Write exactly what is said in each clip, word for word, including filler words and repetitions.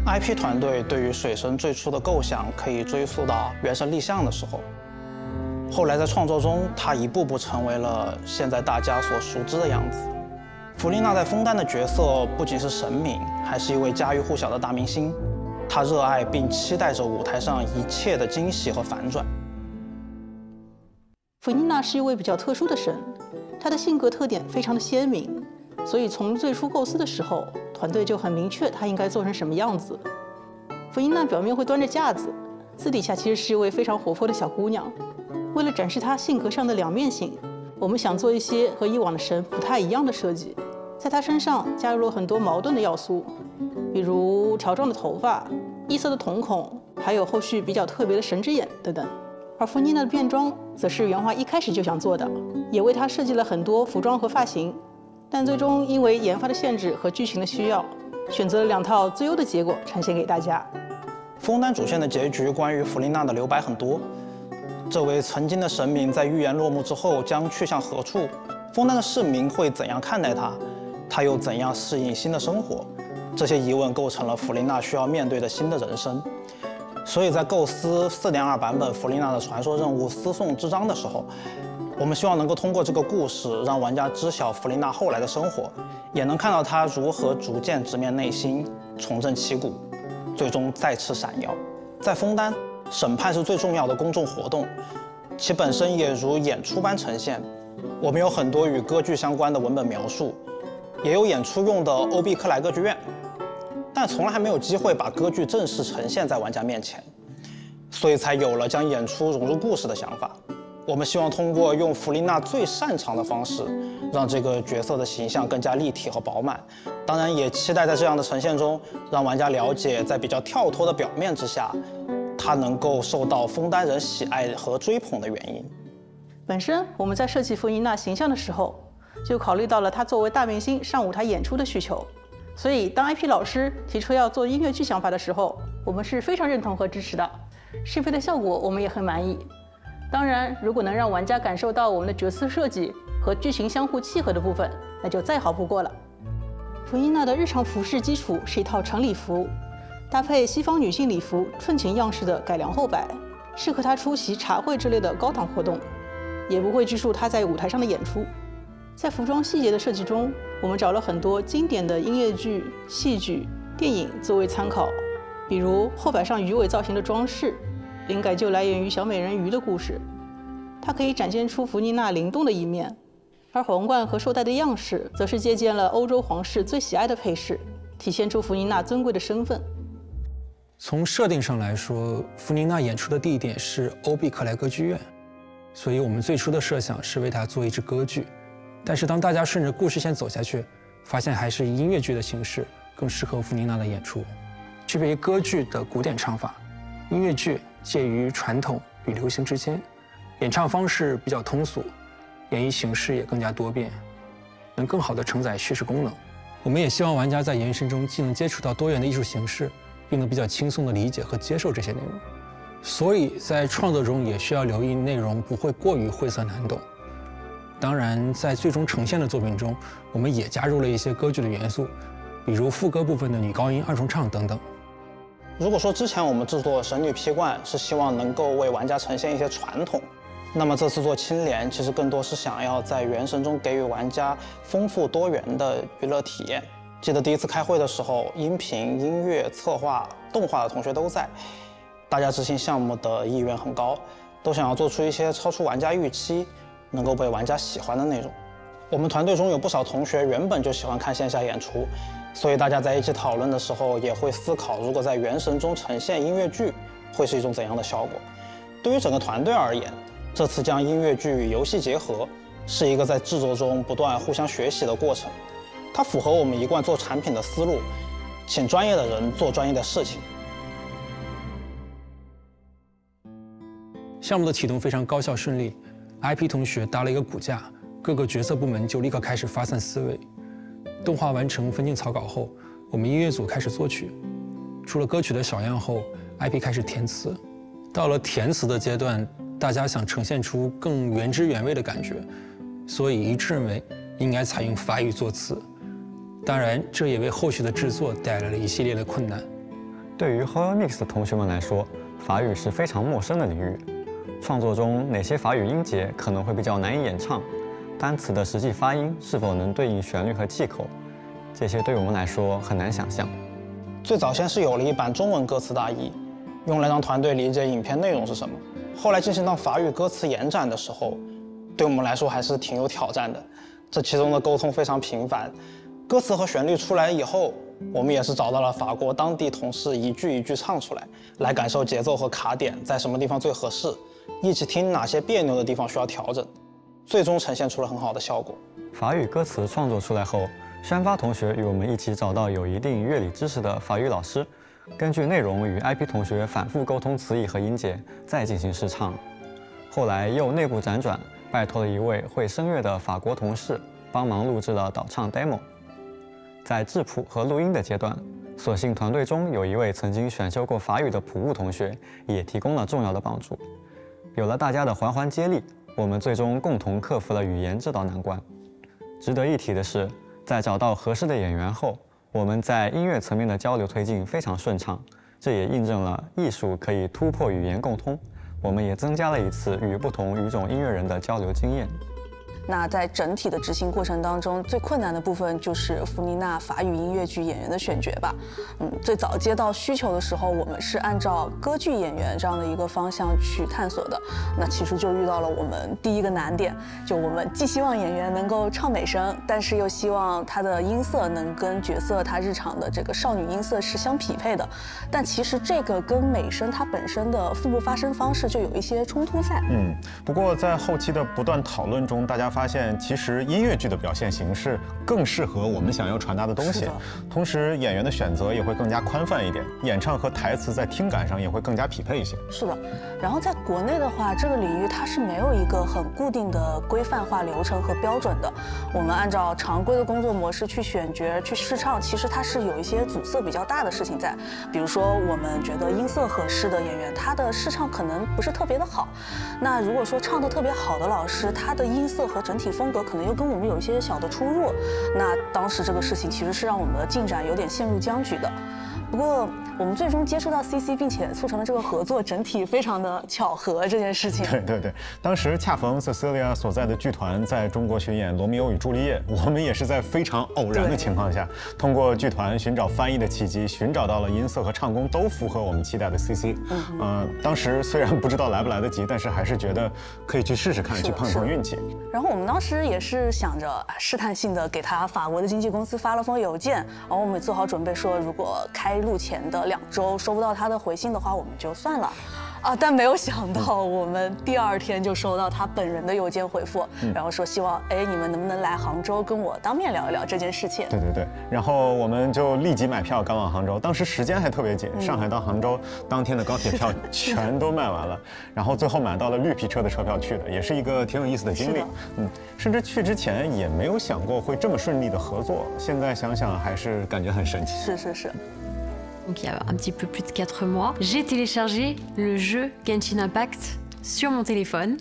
I P 团队对于水神最初的构想可以追溯到《原神》立项的时候，后来在创作中，他一步步成为了现在大家所熟知的样子。弗丽娜在枫丹的角色不仅是神明，还是一位家喻户晓的大明星。她热爱并期待着舞台上一切的惊喜和反转。 弗丽娜是一位比较特殊的神，她的性格特点非常的鲜明，所以从最初构思的时候，团队就很明确她应该做成什么样子。弗丽娜表面会端着架子，私底下其实是一位非常活泼的小姑娘。为了展示她性格上的两面性，我们想做一些和以往的神不太一样的设计，在她身上加入了很多矛盾的要素，比如条状的头发、异色的瞳孔，还有后续比较特别的神之眼等等。而弗妮娜的变装则是原画一开始就想做的，也为她设计了很多服装和发型，但最终因为研发的限制和剧情的需要，选择了两套最优的结果呈现给大家。 枫丹主线的结局关于弗丽娜的留白很多，这位曾经的神明在预言落幕之后将去向何处？枫丹的市民会怎样看待他？他又怎样适应新的生活？这些疑问构成了弗丽娜需要面对的新的人生。所以在构思 四点二 版本弗丽娜的传说任务私送之章的时候，我们希望能够通过这个故事让玩家知晓弗丽娜后来的生活，也能看到她如何逐渐直面内心，重振旗鼓，最终再次闪耀。在枫丹，审判是最重要的公众活动，其本身也如演出般呈现。我们有很多与歌剧相关的文本描述，也有演出用的欧毕克莱歌剧院，但从来还没有机会把歌剧正式呈现在玩家面前，所以才有了将演出融入故事的想法。我们希望通过用弗丽娜最擅长的方式，让这个角色的形象更加立体和饱满。当然，也期待在这样的呈现中，让玩家了解，在比较跳脱的表面之下，他能够受到枫丹人喜爱和追捧的原因。 本身我们在设计弗丽娜形象的时候，就考虑到了她作为大明星上舞台演出的需求。所以，当 I P 老师提出要做音乐剧想法的时候，我们是非常认同和支持的。适配的效果我们也很满意。当然，如果能让玩家感受到我们的角色设计和剧情相互契合的部分，那就再好不过了。弗丽娜的日常服饰基础是一套晨礼服，搭配西方女性礼服春裙样式的改良后摆，适合她出席茶会之类的高档活动，也不会拘束她在舞台上的演出。在服装细节的设计中，我们找了很多经典的音乐剧、戏剧、电影作为参考，比如后摆上鱼尾造型的装饰，灵感就来源于小美人鱼的故事，它可以展现出弗丽娜灵动的一面。而皇冠和绶带的样式，则是借鉴了欧洲皇室最喜爱的配饰，体现出弗丽娜尊贵的身份。 从设定上来说，弗丽娜演出的地点是欧毕克莱歌剧院，所以我们最初的设想是为她做一支歌剧。但是当大家顺着故事线走下去，发现还是音乐剧的形式更适合弗丽娜的演出，具备歌剧的古典唱法，音乐剧介于传统与流行之间，演唱方式比较通俗，演绎形式也更加多变，能更好地承载叙事功能。我们也希望玩家在原神中既能接触到多元的艺术形式，并能比较轻松地理解和接受这些内容。所以在创作中也需要留意内容不会过于晦涩难懂。当然，在最终呈现的作品中，我们也加入了一些歌剧的元素，比如副歌部分的女高音二重唱等等。 如果说之前我们制作《神女劈冠》是希望能够为玩家呈现一些传统，那么这次做青莲其实更多是想要在原神中给予玩家丰富多元的娱乐体验。记得第一次开会的时候，音频、音乐、策划、动画的同学都在，大家执行项目的意愿很高，都想要做出一些超出玩家预期，能够被玩家喜欢的内容。我们团队中有不少同学原本就喜欢看线下演出，所以大家在一起讨论的时候也会思考，如果在原神中呈现音乐剧会是一种怎样的效果。对于整个团队而言，这次将音乐剧与游戏结合，是一个在制作中不断互相学习的过程。它符合我们一贯做产品的思路，请专业的人做专业的事情。 项目的启动非常高效顺利 ，I P 同学搭了一个骨架，各个角色部门就立刻开始发散思维。动画完成分镜草稿后，我们音乐组开始作曲。出了歌曲的小样后 ，I P 开始填词。到了填词的阶段，大家想呈现出更原汁原味的感觉，所以一致认为应该采用法语作词。当然，这也为后续的制作带来了一系列的困难。 对于 HoYoMix 的同学们来说，法语是非常陌生的领域。创作中哪些法语音节可能会比较难以演唱？单词的实际发音是否能对应旋律和气口？这些对我们来说很难想象。 最早先是有了一版中文歌词大意，用来让团队理解影片内容是什么。后来进行到法语歌词延展的时候，对我们来说还是挺有挑战的。这其中的沟通非常频繁。歌词和旋律出来以后，我们也是找到了法国当地同事一句一句唱出来，来感受节奏和卡点在什么地方最合适，一起听哪些别扭的地方需要调整，最终呈现出了很好的效果。 法语歌词创作出来后，山发同学与我们一起找到有一定乐理知识的法语老师，根据内容与 I P 同学反复沟通词义和音节，再进行试唱。后来又内部辗转，拜托了一位会声乐的法国同事帮忙录制了导唱 demo。在质谱和录音的阶段，所幸团队中有一位曾经选修过法语的普物同学，也提供了重要的帮助。有了大家的环环接力，我们最终共同克服了语言这道难关。值得一提的是，在找到合适的演员后，我们在音乐层面的交流推进非常顺畅，这也印证了艺术可以突破语言共通。我们也增加了一次与不同语种音乐人的交流经验。 那在整体的执行过程当中，最困难的部分就是弗妮娜法语音乐剧演员的选角吧。嗯，最早接到需求的时候，我们是按照歌剧演员这样的一个方向去探索的。那其实就遇到了我们第一个难点，就我们既希望演员能够唱美声，但是又希望他的音色能跟角色他日常的这个少女音色是相匹配的。但其实这个跟美声它本身的腹部发声方式就有一些冲突在。 嗯，不过在后期的不断讨论中，大家发现其实音乐剧的表现形式更适合我们想要传达的东西，同时演员的选择也会更加宽泛一点，演唱和台词在听感上也会更加匹配一些。 是的，然后在国内的话，这个领域它是没有一个很固定的规范化流程和标准的。我们按照常规的工作模式去选角、去试唱，其实它是有一些阻塞比较大的事情在。比如说，我们觉得音色合适的演员，他的试唱可能不是特别的好。那如果说唱得特别好的老师，他的音色和整体风格可能又跟我们有一些小的出入，那当时这个事情其实是让我们的进展有点陷入僵局的。不过我们最终接触到 C C， 并且促成了这个合作，整体非常的巧合这件事情。 对对对，当时恰逢 Cecilia 所在的剧团在中国巡演《罗密欧与朱丽叶》，我们也是在非常偶然的情况下，通过剧团寻找翻译的契机，寻找到了音色和唱功都符合我们期待的 C C。嗯，呃，当时虽然不知道来不来得及，但是还是觉得可以去试试看，去碰碰运气。 然后我们当时也是想着试探性的给他法国的经纪公司发了封邮件，然后我们做好准备说，如果开录前的两周收不到他的回信的话，我们就算了。啊，但没有想到，我们第二天就收到他本人的邮件回复，嗯、然后说希望，哎，你们能不能来杭州跟我当面聊一聊这件事情？ 对对对，然后我们就立即买票赶往杭州，当时时间还特别紧，上海到杭州当天的高铁票全都卖完了，然后最后买到了绿皮车的车票去的，也是一个挺有意思的经历。嗯，甚至去之前也没有想过会这么顺利的合作，现在想想还是感觉很神奇。 是是是。 Donc il y a un petit peu plus de quatre mois, j'ai téléchargé le jeu Genshin Impact sur mon téléphone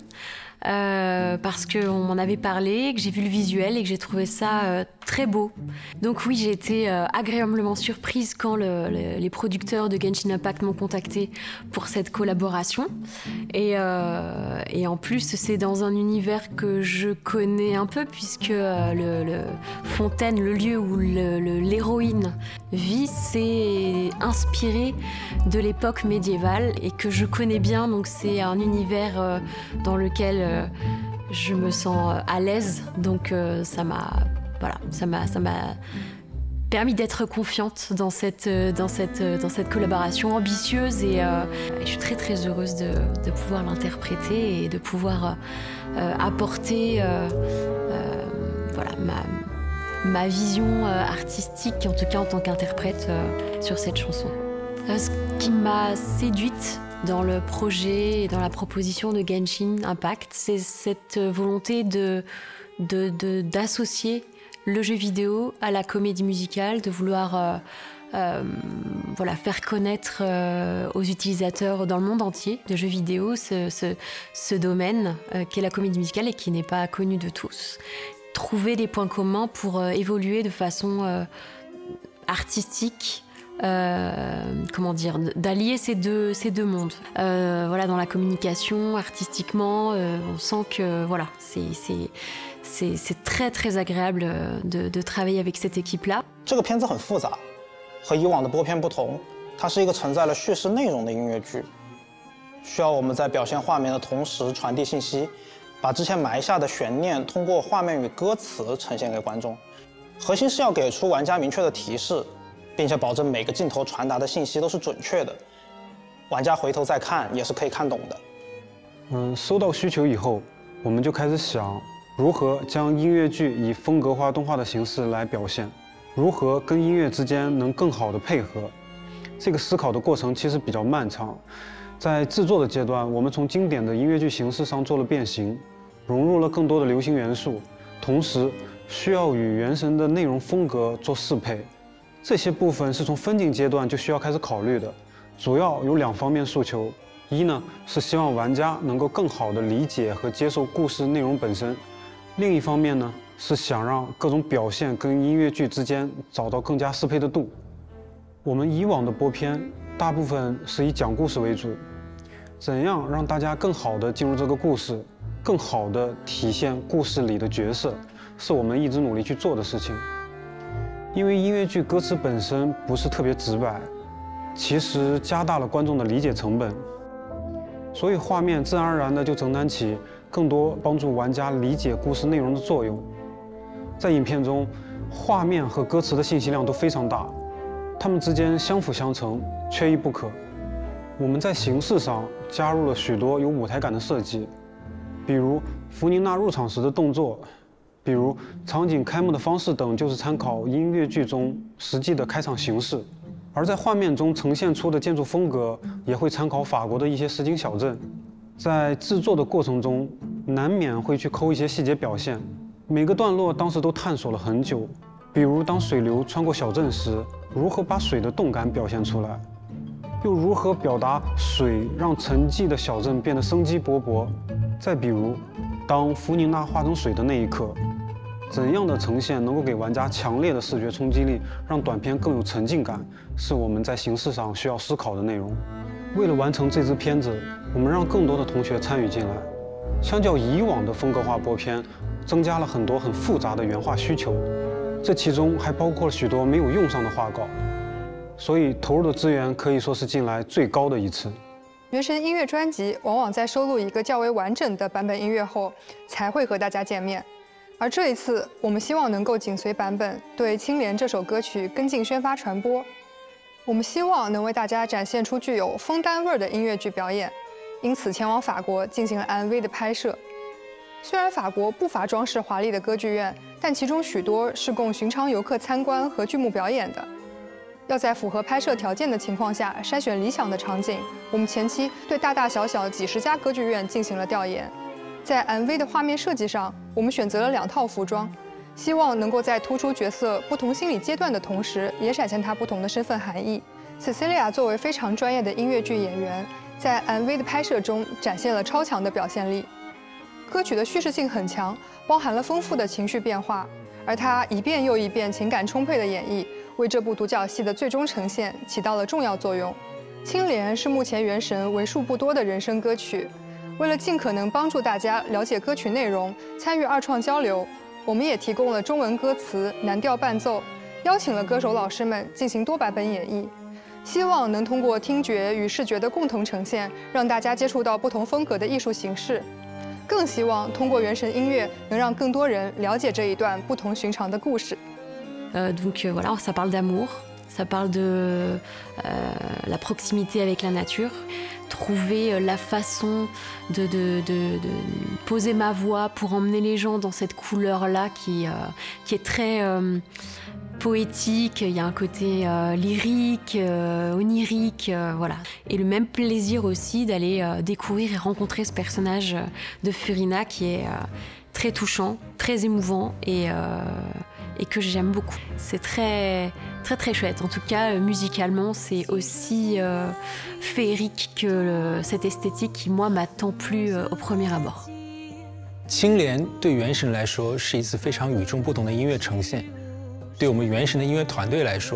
euh, parce qu'on m'en avait parlé, que j'ai vu le visuel et que j'ai trouvé ça euh, très beau. Donc oui, j'ai été euh, agréablement surprise quand le, le, les producteurs de Genshin Impact m'ont contacté pour cette collaboration. Et, euh, et en plus, c'est dans un univers que je connais un peu puisque euh, le, le Fontaine, le lieu où l'héroïne vit, c'est inspiré de l'époque médiévale et que je connais bien. Donc c'est un univers euh, dans lequel euh, je me sens à l'aise. Donc euh, ça m'a voilà, ça m'a ça m'a permis d'être confiante dans cette dans cette dans cette collaboration ambitieuse et, euh, et je suis très très heureuse de, de pouvoir l'interpréter et de pouvoir euh, apporter euh, euh, voilà ma ma vision euh, artistique, en tout cas en tant qu'interprète, euh, sur cette chanson. Euh, ce qui m'a séduite dans le projet et dans la proposition de Genshin Impact, c'est cette volonté de, de, de, d'associer le jeu vidéo à la comédie musicale, de vouloir euh, euh, voilà, faire connaître euh, aux utilisateurs dans le monde entier de jeux vidéo ce, ce, ce domaine euh, qu'est la comédie musicale et qui n'est pas connu de tous. Trouver des points communs pour euh, évoluer de façon euh, artistique euh, comment dire, d'allier ces deux, ces deux mondes. Euh, voilà, dans la communication, artistiquement, euh, on sent que voilà, c'est, c'est, c'est, c'est très très agréable de, de travailler avec cette équipe-là. 这个片子很复杂，和以往的播片不同，它是一个承载了叙事内容的音乐剧，需要我们在表现画面的同时传递信息，把之前埋下的悬念通过画面与歌词呈现给观众。核心是要给出玩家明确的提示，并且保证每个镜头传达的信息都是准确的，玩家回头再看也是可以看懂的。 嗯，收到需求以后，我们就开始想如何将音乐剧以风格化动画的形式来表现，如何跟音乐之间能更好的配合。这个思考的过程其实比较漫长。在制作的阶段，我们从经典的音乐剧形式上做了变形，融入了更多的流行元素，同时需要与原神的内容风格做适配。这些部分是从分镜阶段就需要开始考虑的，主要有两方面诉求：一呢是希望玩家能够更好地理解和接受故事内容本身；另一方面呢是想让各种表现跟音乐剧之间找到更加适配的度。我们以往的播片大部分是以讲故事为主，怎样让大家更好地进入这个故事，更好地体现故事里的角色，是我们一直努力去做的事情。因为音乐剧歌词本身不是特别直白，其实加大了观众的理解成本，所以画面自然而然地就承担起更多帮助玩家理解故事内容的作用。在影片中，画面和歌词的信息量都非常大，它们之间相辅相成，缺一不可。我们在形式上加入了许多有舞台感的设计，比如弗宁娜入场时的动作，比如场景开幕的方式等，就是参考音乐剧中实际的开场形式。而在画面中呈现出的建筑风格，也会参考法国的一些实景小镇。在制作的过程中，难免会去抠一些细节表现，每个段落当时都探索了很久。比如当水流穿过小镇时，如何把水的动感表现出来，又如何表达水让沉寂的小镇变得生机勃勃。再比如当弗宁娜化成水的那一刻，怎样的呈现能够给玩家强烈的视觉冲击力，让短片更有沉浸感，是我们在形式上需要思考的内容。为了完成这支片子，我们让更多的同学参与进来。相较以往的风格化播片，增加了很多很复杂的原画需求，这其中还包括了许多没有用上的画稿，所以投入的资源可以说是近来最高的一次。 原神音乐专辑往往在收录一个较为完整的版本音乐后，才会和大家见面。而这一次，我们希望能够紧随版本，对《青莲》这首歌曲跟进宣发传播。我们希望能为大家展现出具有枫丹味儿的音乐剧表演，因此前往法国进行了 M V 的拍摄。虽然法国不乏装饰华丽的歌剧院，但其中许多是供寻常游客参观和剧目表演的。要在符合拍摄条件的情况下筛选理想的场景，我们前期对大大小小几十家歌剧院进行了调研。在 M V 的画面设计上，我们选择了两套服装，希望能够在突出角色不同心理阶段的同时，也展现他不同的身份含义。Cecilia 作为非常专业的音乐剧演员，在 M V 的拍摄中展现了超强的表现力。歌曲的叙事性很强，包含了丰富的情绪变化，而她一遍又一遍情感充沛的演绎，为这部独角戏的最终呈现起到了重要作用。《青莲》是目前原神为数不多的人声歌曲。为了尽可能帮助大家了解歌曲内容，参与二创交流，我们也提供了中文歌词、蓝调伴奏，邀请了歌手老师们进行多版本演绎，希望能通过听觉与视觉的共同呈现，让大家接触到不同风格的艺术形式。更希望通过原神音乐，能让更多人了解这一段不同寻常的故事。 Euh, donc euh, voilà, ça parle d'amour, ça parle de euh, la proximité avec la nature, trouver la façon de, de, de, de poser ma voix pour emmener les gens dans cette couleur-là qui, euh, qui est très euh, poétique, il y a un côté euh, lyrique, euh, onirique, euh, voilà. Et le même plaisir aussi d'aller euh, découvrir et rencontrer ce personnage de Furina qui est euh, très touchant, très émouvant et... Euh, et que j'aime beaucoup. C'est très, très, très chouette. En tout cas, musicalement, c'est aussi euh, féerique que le, cette esthétique qui, moi, m'a tant plu euh, au premier abord. 青莲对原神来说是一次非常与众不同的音乐呈现，对我们原神的音乐团队来说，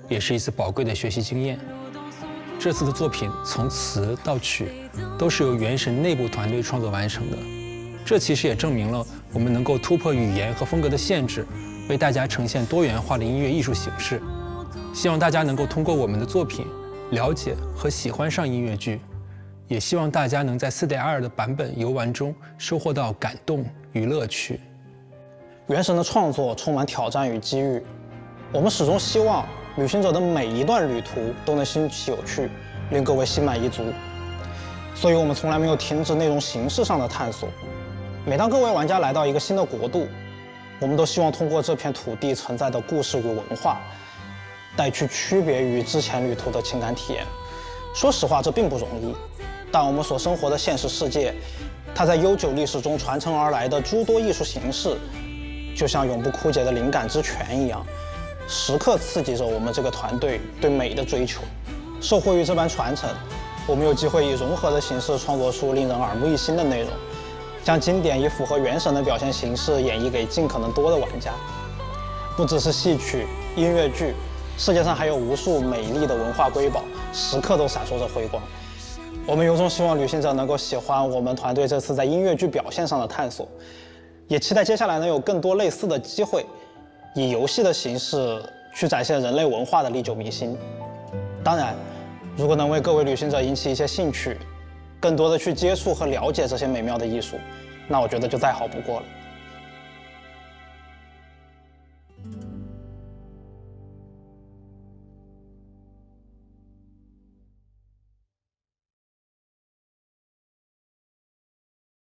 也是一次宝贵的学习经验。这次的作品从词到曲都是由原神内部团队创作完成的，这其实也证明了我们能够突破语言和风格的限制，为大家呈现多元化的音乐艺术形式。希望大家能够通过我们的作品了解和喜欢上音乐剧，也希望大家能在 四点二 的版本游玩中收获到感动与乐趣。 原神的创作充满挑战与机遇，我们始终希望旅行者的每一段旅途都能新奇有趣，令各位心满意足。所以我们从来没有停止内容形式上的探索。每当各位玩家来到一个新的国度，我们都希望通过这片土地承载的故事与文化，带去区别于之前旅途的情感体验。说实话，这并不容易，但我们所生活的现实世界，它在悠久历史中传承而来的诸多艺术形式，就像永不枯竭的灵感之泉一样，时刻刺激着我们这个团队对美的追求。受惠于这般传承，我们有机会以融合的形式创作出令人耳目一新的内容，将经典以符合原神的表现形式演绎给尽可能多的玩家。不只是戏曲、音乐剧，世界上还有无数美丽的文化瑰宝，时刻都闪烁着辉光。我们由衷希望旅行者能够喜欢我们团队这次在音乐剧表现上的探索，也期待接下来能有更多类似的机会，以游戏的形式去展现人类文化的历久弥新。当然，如果能为各位旅行者引起一些兴趣，更多的去接触和了解这些美妙的艺术，那我觉得就再好不过了。